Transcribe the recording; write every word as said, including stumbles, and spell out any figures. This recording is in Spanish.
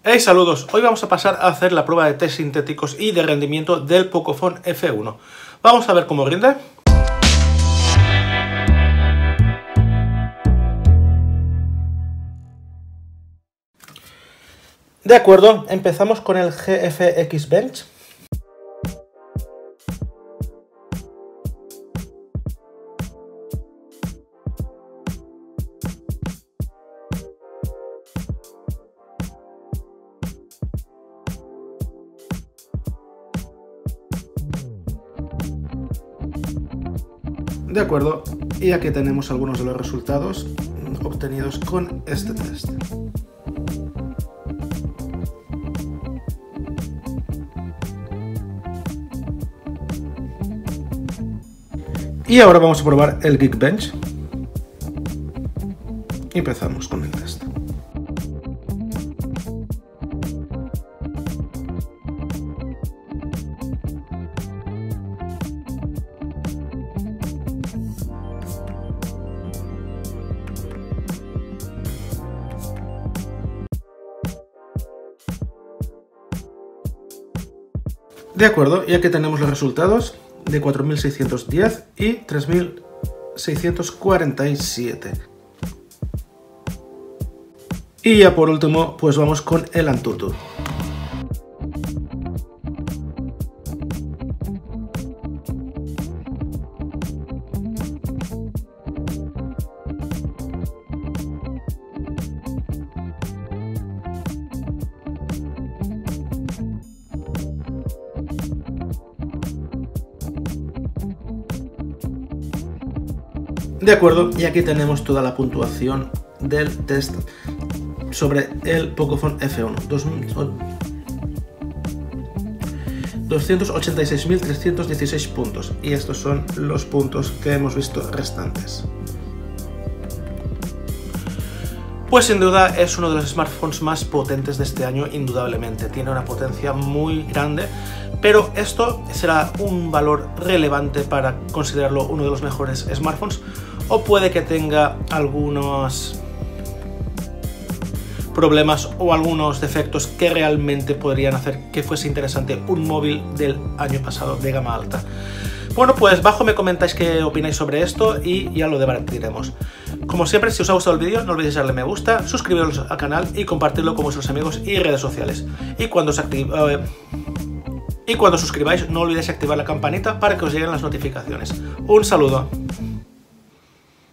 Hey, saludos, hoy vamos a pasar a hacer la prueba de test sintéticos y de rendimiento del Pocophone F uno. Vamos a ver cómo rinde. De acuerdo, empezamos con el G F X Bench. De acuerdo, y aquí tenemos algunos de los resultados obtenidos con este test. Y ahora vamos a probar el Geekbench. Empezamos con el test. De acuerdo, y aquí tenemos los resultados de cuatro mil seiscientos diez y tres mil seiscientos cuarenta y siete. Y ya por último, pues vamos con el Antutu. De acuerdo, y aquí tenemos toda la puntuación del test sobre el Pocophone F uno. doscientos ochenta y seis mil trescientos dieciséis puntos. Y estos son los puntos que hemos visto restantes. Pues sin duda es uno de los smartphones más potentes de este año, indudablemente. Tiene una potencia muy grande, pero esto será un valor relevante para considerarlo uno de los mejores smartphones, o puede que tenga algunos problemas o algunos defectos que realmente podrían hacer que fuese interesante un móvil del año pasado de gama alta. Bueno, pues abajo me comentáis qué opináis sobre esto y ya lo debatiremos. Como siempre, si os ha gustado el vídeo, no olvidéis darle me gusta, suscribiros al canal y compartirlo con vuestros amigos y redes sociales. Y cuando, os active, eh, y cuando suscribáis, no olvidéis activar la campanita para que os lleguen las notificaciones. Un saludo.